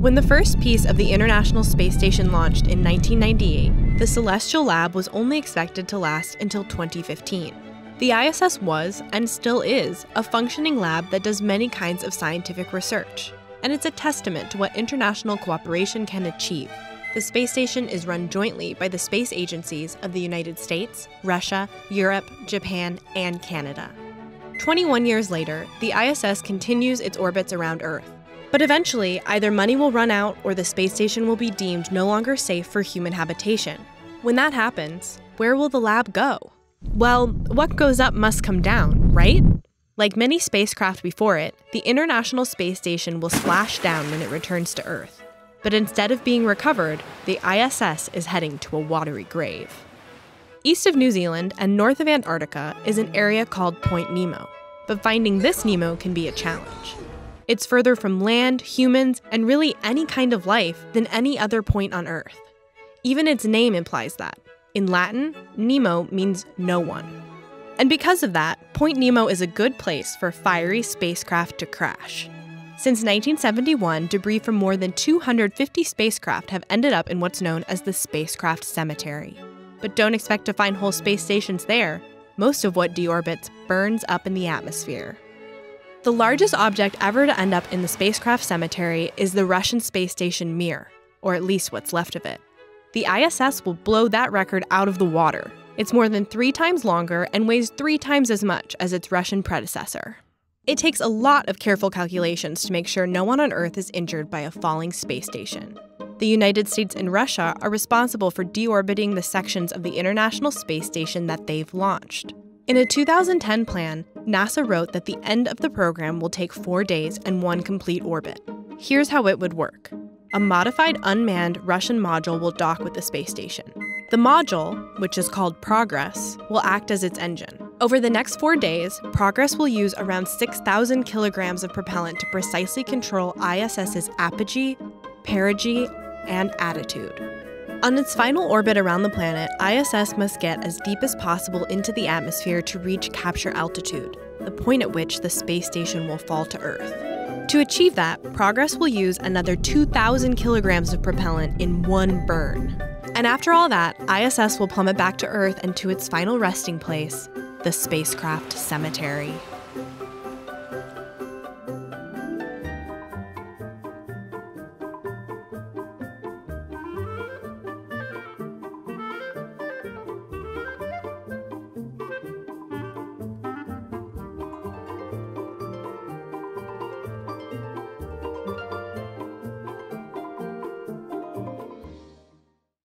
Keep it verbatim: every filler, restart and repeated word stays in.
When the first piece of the International Space Station launched in nineteen ninety-eight, the Celestial Lab was only expected to last until twenty fifteen. The I S S was, and still is, a functioning lab that does many kinds of scientific research, and it's a testament to what international cooperation can achieve. The space station is run jointly by the space agencies of the United States, Russia, Europe, Japan, and Canada. twenty-one years later, the I S S continues its orbits around Earth. But eventually, either money will run out or the space station will be deemed no longer safe for human habitation. When that happens, where will the lab go? Well, what goes up must come down, right? Like many spacecraft before it, the International Space Station will splash down when it returns to Earth. But instead of being recovered, the I S S is heading to a watery grave. East of New Zealand and north of Antarctica is an area called Point Nemo, but finding this Nemo can be a challenge. It's further from land, humans, and really any kind of life than any other point on Earth. Even its name implies that. In Latin, Nemo means no one. And because of that, Point Nemo is a good place for fiery spacecraft to crash. Since nineteen seventy-one, debris from more than two hundred fifty spacecraft have ended up in what's known as the Spacecraft Cemetery. But don't expect to find whole space stations there. Most of what deorbits burns up in the atmosphere. The largest object ever to end up in the Spacecraft Cemetery is the Russian space station Mir, or at least what's left of it. The I S S will blow that record out of the water. It's more than three times longer and weighs three times as much as its Russian predecessor. It takes a lot of careful calculations to make sure no one on Earth is injured by a falling space station. The United States and Russia are responsible for deorbiting the sections of the International Space Station that they've launched. In a two thousand ten plan, NASA wrote that the end of the program will take four days and one complete orbit. Here's how it would work. A modified unmanned Russian module will dock with the space station. The module, which is called Progress, will act as its engine. Over the next four days, Progress will use around six thousand kilograms of propellant to precisely control I S S's apogee, perigee, and attitude. On its final orbit around the planet, I S S must get as deep as possible into the atmosphere to reach capture altitude, the point at which the space station will fall to Earth. To achieve that, Progress will use another two thousand kilograms of propellant in one burn. And after all that, I S S will plummet back to Earth and to its final resting place, the Spacecraft Cemetery.